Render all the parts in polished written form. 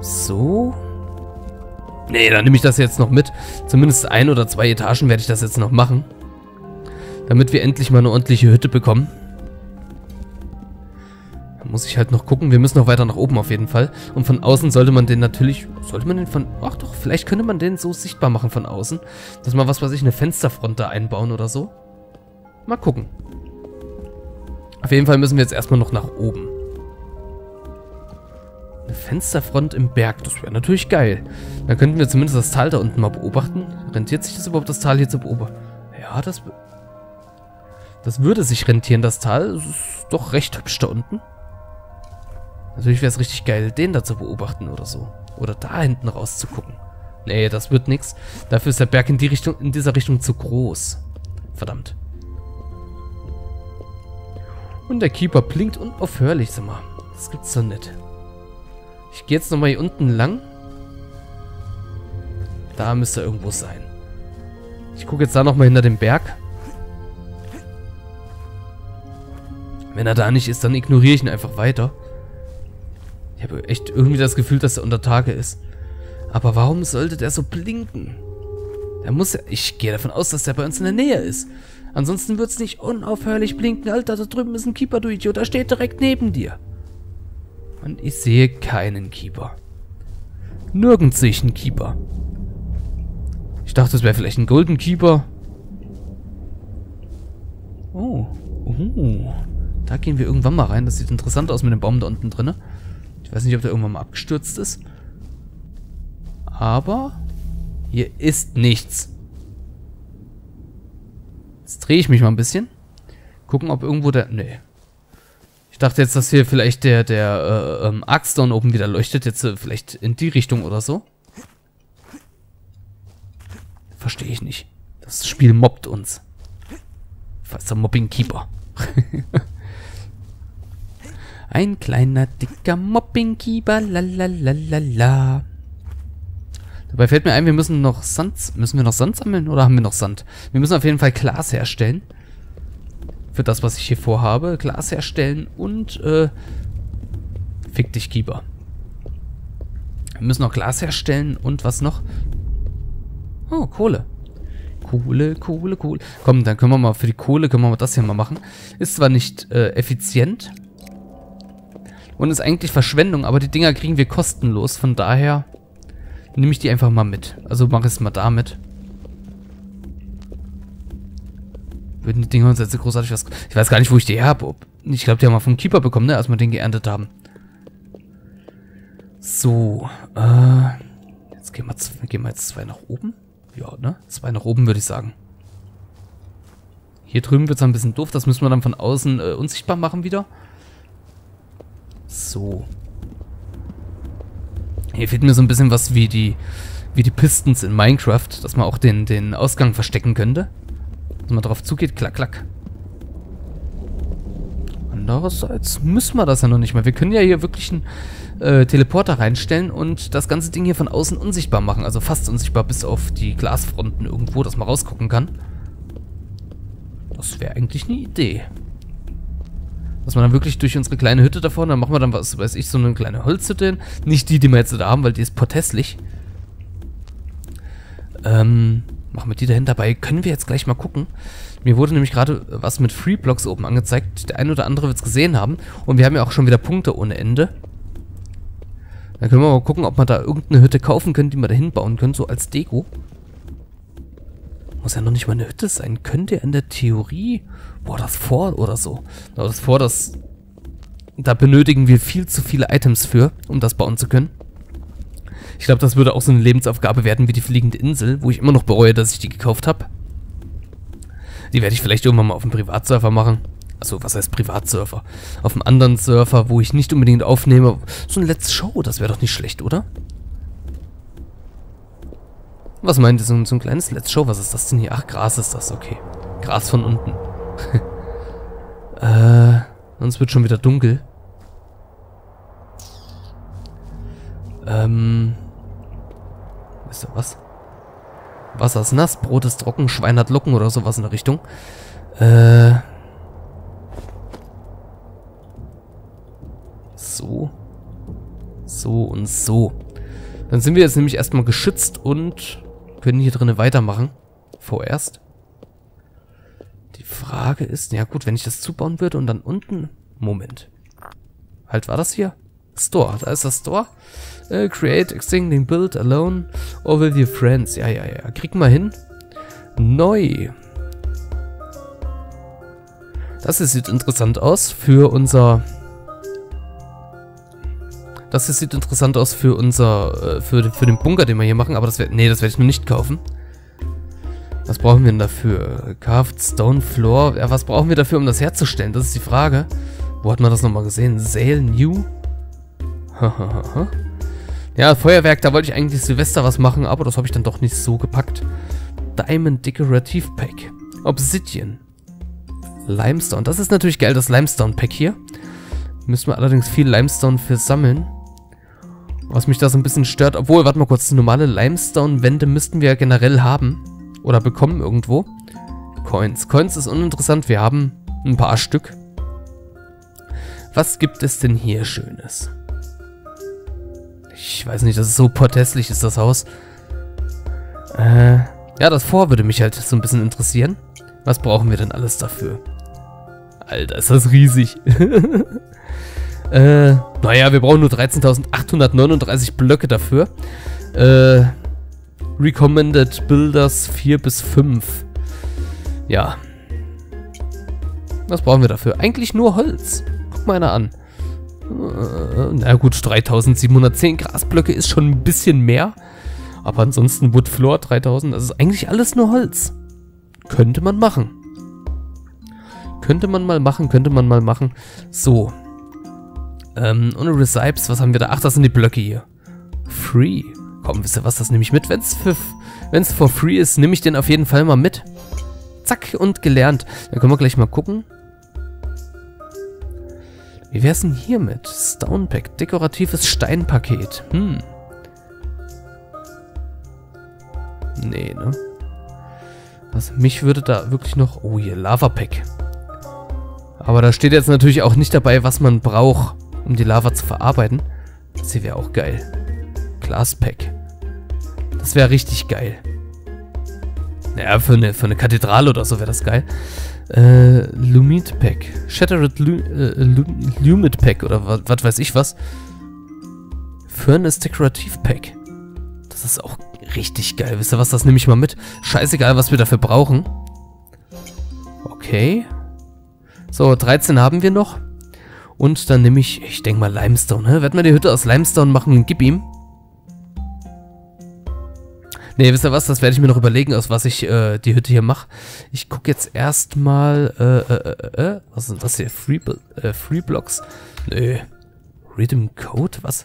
So. Nee, dann nehme ich das jetzt noch mit. Zumindest 1 oder 2 Etagen werde ich das jetzt noch machen. Damit wir endlich mal eine ordentliche Hütte bekommen. Da muss ich halt noch gucken. Wir müssen noch weiter nach oben auf jeden Fall. Und von außen sollte man den natürlich... Sollte man den von... Ach doch, vielleicht könnte man den so sichtbar machen von außen. Dass man, was weiß ich, eine Fensterfront da einbauen oder so. Mal gucken. Auf jeden Fall müssen wir jetzt erstmal noch nach oben. Eine Fensterfront im Berg, das wäre natürlich geil. Dann könnten wir zumindest das Tal da unten mal beobachten. Rentiert sich das überhaupt, das Tal hier zu beobachten? Ja, das würde sich rentieren, das Tal. Das ist doch recht hübsch da unten. Natürlich wäre es richtig geil, den da zu beobachten oder so. Oder da hinten raus zu gucken. Nee, das wird nichts. Dafür ist der Berg in dieser Richtung zu groß. Verdammt. Und der Keeper blinkt unaufhörlich, sag mal. Das gibt's doch nicht. Ich gehe jetzt nochmal hier unten lang. Da müsste er irgendwo sein. Ich gucke jetzt da nochmal hinter dem Berg. Wenn er da nicht ist, dann ignoriere ich ihn einfach weiter. Ich habe echt irgendwie das Gefühl, dass er unter Tage ist. Aber warum sollte der so blinken? Der muss ja... Ich gehe davon aus, dass der bei uns in der Nähe ist. Ansonsten wird es nicht unaufhörlich blinken. Alter, da drüben ist ein Keeper, du Idiot. Der steht direkt neben dir. Und ich sehe keinen Keeper. Nirgends sehe ich einen Keeper. Ich dachte, es wäre vielleicht ein Golden Keeper. Oh. Da gehen wir irgendwann mal rein. Das sieht interessant aus mit dem Baum da unten drin. Ich weiß nicht, ob der irgendwann mal abgestürzt ist. Aber hier ist nichts. Jetzt drehe ich mich mal ein bisschen. Gucken, ob irgendwo der... Nee. Ich dachte jetzt, dass hier vielleicht der Arcstone oben wieder leuchtet. Jetzt vielleicht in die Richtung oder so. Verstehe ich nicht. Das Spiel mobbt uns. Was ist der Mobbing Keeper? Ein kleiner, dicker Mobbing Keeper. Lalalala. Dabei fällt mir ein, wir müssen noch Sand... Müssen wir noch Sand sammeln oder haben wir noch Sand? Wir müssen auf jeden Fall Glas herstellen. Für das, was ich hier vorhabe. Glas herstellen und, fick dich, Keeper. Wir müssen noch Glas herstellen und was noch? Oh, Kohle. Kohle. Komm, dann können wir mal für die Kohle, können wir mal das hier mal machen. Ist zwar nicht, effizient. Und ist eigentlich Verschwendung, aber die Dinger kriegen wir kostenlos. Von daher nehme ich die einfach mal mit. Also mache ich es mal damit. Würden die Dinger uns jetzt großartig was... Ich weiß gar nicht, wo ich die her habe. Ich glaube, die haben wir vom Keeper bekommen, ne? Als wir den geerntet haben. So. Jetzt gehen wir jetzt 2 nach oben. Ja, ne? 2 nach oben, würde ich sagen. Hier drüben wird es ein bisschen doof. Das müssen wir dann von außen unsichtbar machen wieder. So. Hier fehlt mir so ein bisschen was wie die Pistons in Minecraft. Dass man auch den Ausgang verstecken könnte. Wenn man drauf zugeht, klack, klack. Andererseits müssen wir das ja noch nicht mehr. Wir können ja hier wirklich einen Teleporter reinstellen und das ganze Ding hier von außen unsichtbar machen. Also fast unsichtbar bis auf die Glasfronten irgendwo, dass man rausgucken kann. Das wäre eigentlich eine Idee. Dass man dann wirklich durch unsere kleine Hütte da vorne, dann machen wir dann, was weiß ich, so eine kleine Holzhütte hin. Nicht die wir jetzt da haben, weil die ist potthässlich. Machen wir die dahin. Dabei können wir jetzt gleich mal gucken. Mir wurde nämlich gerade was mit Free Blocks oben angezeigt. Der eine oder andere wird es gesehen haben. Und wir haben ja auch schon wieder Punkte ohne Ende. Dann können wir mal gucken, ob wir da irgendeine Hütte kaufen können, die wir da hinbauen können, so als Deko. Muss ja noch nicht mal eine Hütte sein. Könnte ja in der Theorie... Boah, das Fort oder so. Aber das Fort, da benötigen wir viel zu viele Items für, um das bauen zu können. Ich glaube, das würde auch so eine Lebensaufgabe werden wie die fliegende Insel, wo ich immer noch bereue, dass ich die gekauft habe. Die werde ich vielleicht irgendwann mal auf dem Privatserver machen. Also, was heißt Privatserver? Auf einem anderen Server, wo ich nicht unbedingt aufnehme. So ein Let's Show, das wäre doch nicht schlecht, oder? Was meint ihr? So ein kleines Let's Show? Was ist das denn hier? Ach, Gras ist das, okay. Gras von unten. Sonst wird schon wieder dunkel. Wisst ihr was? Wasser ist nass, Brot ist trocken, Schwein hat Locken oder sowas in der Richtung. So. So und so. Dann sind wir jetzt nämlich erstmal geschützt und können hier drinnen weitermachen. Vorerst. Die Frage ist, ja gut, wenn ich das zubauen würde und dann unten... Moment. Halt, war das hier? Store, da ist das Store. Create, existing build, alone, or with your friends. Ja. Kriegen wir hin. Neu. Das hier sieht interessant aus für unser... Das hier sieht interessant aus für unser... für den Bunker, den wir hier machen, aber das werde... Nee, das werde ich nur nicht kaufen. Was brauchen wir denn dafür? Carved Stone Floor. Ja, was brauchen wir dafür, um das herzustellen? Das ist die Frage. Wo hat man das nochmal gesehen? Sail New? Ja, Feuerwerk, da wollte ich eigentlich Silvester was machen, aber das habe ich dann doch nicht so gepackt. Diamond Decorative Pack. Obsidian. Limestone. Das ist natürlich geil, das Limestone Pack hier. Müssen wir allerdings viel Limestone für sammeln. Was mich da so ein bisschen stört. Obwohl, warte mal kurz, normale Limestone-Wände müssten wir ja generell haben. Oder bekommen irgendwo. Coins. Coins ist uninteressant. Wir haben ein paar Stück. Was gibt es denn hier Schönes? Ich weiß nicht, das ist so porthässlich ist das Haus. Ja, das Vor würde mich halt so ein bisschen interessieren. Was brauchen wir denn alles dafür? Alter, ist das riesig. Naja, wir brauchen nur 13.839 Blöcke dafür. Recommended Builders 4 bis 5. Ja. Was brauchen wir dafür? Eigentlich nur Holz. Guck mal einer an. Na gut, 3710 Grasblöcke ist schon ein bisschen mehr. Aber ansonsten Wood Floor 3000. Das ist eigentlich alles nur Holz. Könnte man machen. Könnte man mal machen. So. Und Recipes, was haben wir da? Ach, das sind die Blöcke hier. Free. Komm, wisst ihr was, das nehme ich mit. Wenn's for free ist, nehme ich den auf jeden Fall mal mit. Zack, und gelernt. Dann können wir gleich mal gucken. Wie wär's denn hier mit? Stone Pack, dekoratives Steinpaket. Nee, ne? Was, mich würde da wirklich noch... Oh, hier, Lava Pack. Aber da steht jetzt natürlich auch nicht dabei, was man braucht, um die Lava zu verarbeiten. Das hier wäre auch geil. Glass Pack. Das wäre richtig geil. Naja, für eine Kathedrale oder so wäre das geil. Lumit Pack. Shattered Lumit Pack oder was weiß ich was. Furnace Decorative Pack. Das ist auch richtig geil. Wisst ihr was, das nehme ich mal mit. Scheißegal, was wir dafür brauchen. Okay. So, 13 haben wir noch. Und dann nehme ich denke mal Limestone. Werden wir die Hütte aus Limestone machen und gib ihm. Ne, wisst ihr was, das werde ich mir noch überlegen, aus was ich die Hütte hier mache. Ich gucke jetzt erstmal, was sind das hier? Free Blocks? Nö. Rhythm Code? Was?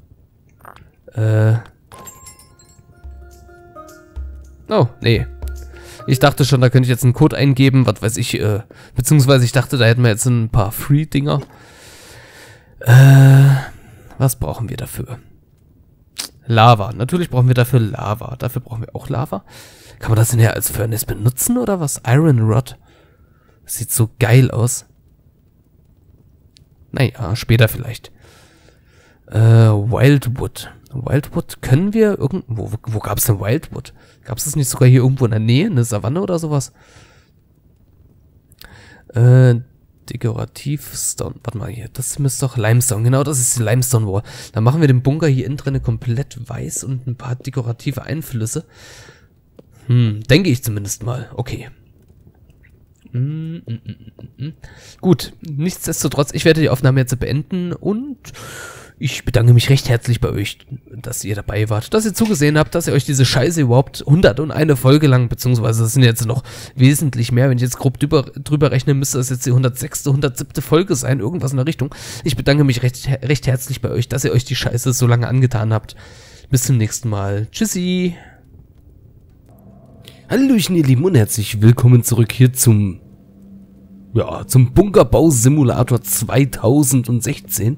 Oh, nee. Ich dachte schon, da könnte ich jetzt einen Code eingeben, was weiß ich, beziehungsweise ich dachte, da hätten wir jetzt ein paar Free-Dinger. Was brauchen wir dafür? Lava. Natürlich brauchen wir dafür Lava. Dafür brauchen wir auch Lava. Kann man das denn ja als Furnace benutzen oder was? Iron Rod. Das sieht so geil aus. Naja, später vielleicht. Wildwood. Wildwood können wir irgendwo... Wo gab es denn Wildwood? Gab es das nicht sogar hier irgendwo in der Nähe? Eine Savanne oder sowas? Dekorativstone. Warte mal hier. Das müsste doch Limestone. Genau, das ist die Limestone Wall. Dann machen wir den Bunker hier innen drin komplett weiß und ein paar dekorative Einflüsse. Denke ich zumindest mal. Okay. Gut. Nichtsdestotrotz, ich werde die Aufnahme jetzt beenden und ich bedanke mich recht herzlich bei euch, dass ihr dabei wart, dass ihr zugesehen habt, dass ihr euch diese Scheiße überhaupt 101 Folge lang, beziehungsweise das sind jetzt noch wesentlich mehr, wenn ich jetzt grob drüber rechne, müsste das jetzt die 106., 107. Folge sein, irgendwas in der Richtung. Ich bedanke mich recht herzlich bei euch, dass ihr euch die Scheiße so lange angetan habt. Bis zum nächsten Mal. Tschüssi. Hallöchen, ihr Lieben, und herzlich willkommen zurück hier zum Bunkerbau-Simulator 2016.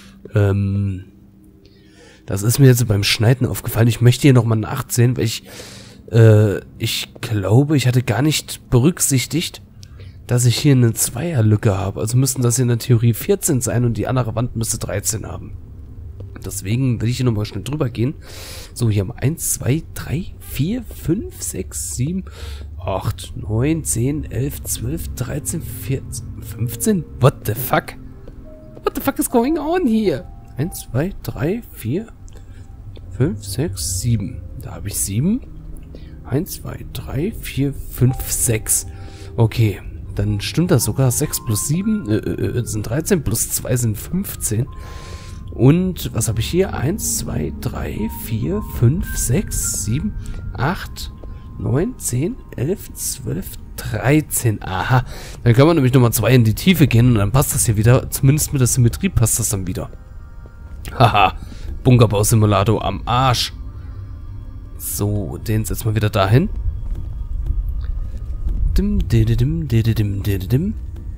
Das ist mir jetzt beim Schneiden aufgefallen. Ich möchte hier nochmal nachsehen, weil ich glaube, ich hatte gar nicht berücksichtigt, dass ich hier eine Zweierlücke habe. Also müssten das in der Theorie 14 sein und die andere Wand müsste 13 haben. Deswegen will ich hier nochmal schnell drüber gehen. So, hier haben wir 1, 2, 3, 4, 5, 6, 7, 8, 9, 10, 11, 12, 13, 14, 15. What the fuck? What the fuck is going on hier? 1, 2, 3, 4, 5, 6, 7. Da habe ich 7. 1, 2, 3, 4, 5, 6. Okay, dann stimmt das sogar. 6 plus 7 sind 13, plus 2 sind 15. Und was habe ich hier? 1, 2, 3, 4, 5, 6, 7, 8, 9, 10, 11, 12, 13. Aha. Dann kann man nämlich nochmal 2 in die Tiefe gehen und dann passt das hier wieder. Zumindest mit der Symmetrie passt das dann wieder. Haha. Bunkerbau-Simulator am Arsch. So, den setzen wir wieder dahin. Dim, dididim, dididim, dididim.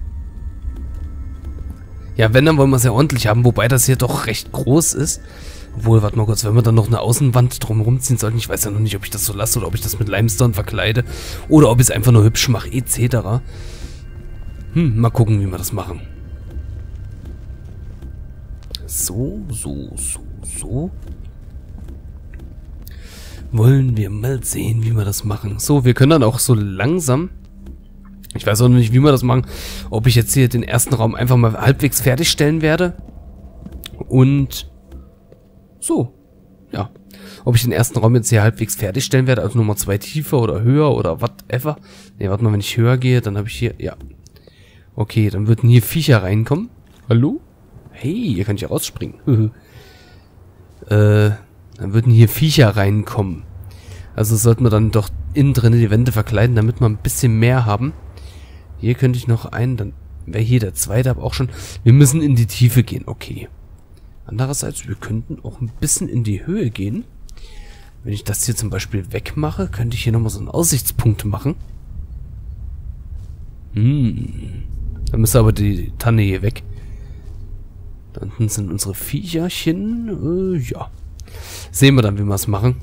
Ja, wenn, dann wollen wir es ja ordentlich haben, wobei das hier doch recht groß ist. Obwohl, warte mal kurz, wenn wir dann noch eine Außenwand drumherum ziehen sollten, ich weiß ja noch nicht, ob ich das so lasse oder ob ich das mit Limestone verkleide oder ob ich es einfach nur hübsch mache, etc. Mal gucken, wie wir das machen. So. Wollen wir mal sehen, wie wir das machen. So, wir können dann auch so langsam... Ich weiß auch noch nicht, wie wir das machen. Ob ich jetzt hier den ersten Raum einfach mal halbwegs fertigstellen werde. Und so, ja. Ob ich den ersten Raum jetzt hier halbwegs fertigstellen werde, also Nummer 2 tiefer oder höher oder whatever. Ne, warte mal, wenn ich höher gehe, dann habe ich hier, ja. Okay, dann würden hier Viecher reinkommen. Hallo? Hey, hier kann ich ja rausspringen. Dann würden hier Viecher reinkommen. Also sollten wir dann doch innen drin die Wände verkleiden, damit wir ein bisschen mehr haben. Hier könnte ich noch einen, dann wäre hier der zweite, aber auch schon. Wir müssen in die Tiefe gehen, okay. Andererseits, wir könnten auch ein bisschen in die Höhe gehen. Wenn ich das hier zum Beispiel wegmache, könnte ich hier nochmal so einen Aussichtspunkt machen. Dann müsste aber die Tanne hier weg. Da unten sind unsere Viecherchen. Ja. Sehen wir dann, wie wir es machen.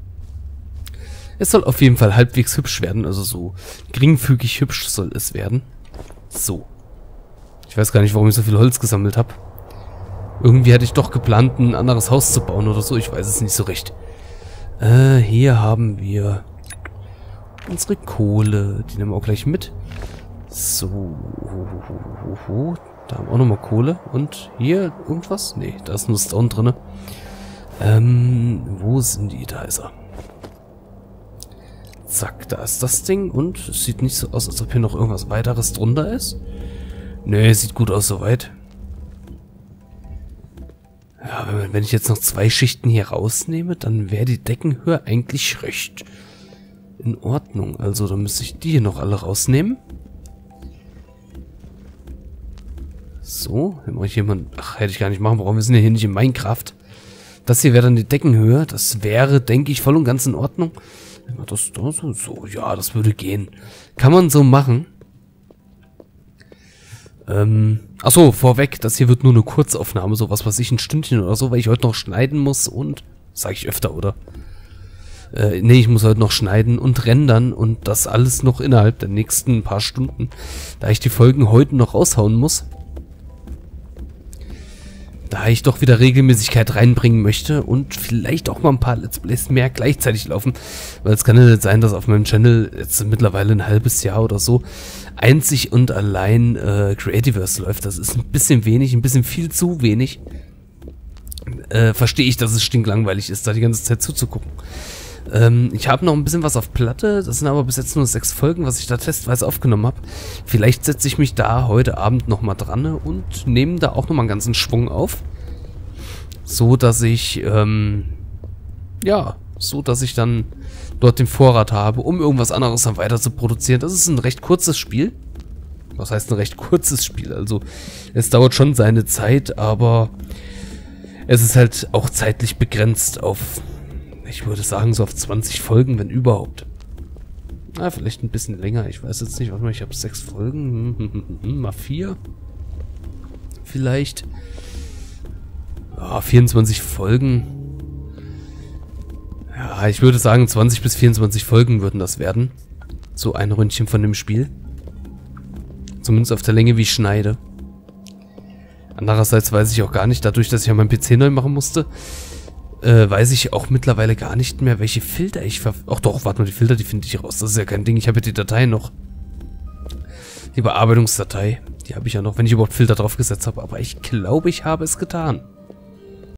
Es soll auf jeden Fall halbwegs hübsch werden. Also so geringfügig hübsch soll es werden. So. Ich weiß gar nicht, warum ich so viel Holz gesammelt habe. Irgendwie hatte ich doch geplant, ein anderes Haus zu bauen oder so. Ich weiß es nicht so recht. Hier haben wir unsere Kohle. Die nehmen wir auch gleich mit. So. Da haben wir auch nochmal Kohle. Und hier irgendwas? Nee, da ist nur Stone drin. Wo sind die? Da ist er. Zack, da ist das Ding. Und es sieht nicht so aus, als ob hier noch irgendwas weiteres drunter ist. Nee, sieht gut aus soweit. Ja, wenn ich jetzt noch 2 Schichten hier rausnehme, dann wäre die Deckenhöhe eigentlich recht in Ordnung. Also, dann müsste ich die hier noch alle rausnehmen. So, dann mache ich hier mal... Ach, hätte ich gar nicht machen brauchen. Wir sind ja hier nicht in Minecraft. Das hier wäre dann die Deckenhöhe. Das wäre, denke ich, voll und ganz in Ordnung. Das da so, ja, das würde gehen. Kann man so machen. Achso, vorweg, das hier wird nur eine Kurzaufnahme, so was weiß ich, ein Stündchen oder so, weil ich heute noch schneiden muss und, sage ich öfter, oder? Nee, ich muss heute noch schneiden und rendern und das alles noch innerhalb der nächsten paar Stunden, da ich die Folgen heute noch raushauen muss. Da ich doch wieder Regelmäßigkeit reinbringen möchte und vielleicht auch mal ein paar Let's Plays mehr gleichzeitig laufen, weil es kann ja nicht sein, dass auf meinem Channel jetzt mittlerweile ein halbes Jahr oder so einzig und allein Creativerse läuft. Das ist ein bisschen wenig, ein bisschen viel zu wenig. Verstehe ich, dass es stinklangweilig ist, da die ganze Zeit zuzugucken. Ich habe noch ein bisschen was auf Platte, das sind aber bis jetzt nur 6 Folgen, was ich da testweise aufgenommen habe. Vielleicht setze ich mich da heute Abend nochmal dran und nehme da auch nochmal einen ganzen Schwung auf. So, dass ich, ja, so, dass ich dann dort den Vorrat habe, um irgendwas anderes dann weiter zu produzieren. Das ist ein recht kurzes Spiel. Was heißt ein recht kurzes Spiel? Also, es dauert schon seine Zeit, aber es ist halt auch zeitlich begrenzt auf... Ich würde sagen, so auf 20 Folgen, wenn überhaupt. Ah, vielleicht ein bisschen länger. Ich weiß jetzt nicht. Warte mal, ich habe 6 Folgen. Mal 4. Vielleicht. Ja, 24 Folgen. Ja, ich würde sagen, 20 bis 24 Folgen würden das werden. So ein Ründchen von dem Spiel. Zumindest auf der Länge, wie ich schneide. Andererseits weiß ich auch gar nicht, dadurch, dass ich ja meinen PC neu machen musste, weiß ich auch mittlerweile gar nicht mehr, welche Filter ich Ach doch, warte mal, die Filter, die finde ich raus. Das ist ja kein Ding. Ich habe ja die Datei noch. Die Bearbeitungsdatei. Die habe ich ja noch, wenn ich überhaupt Filter drauf gesetzt habe. Aber ich glaube, ich habe es getan.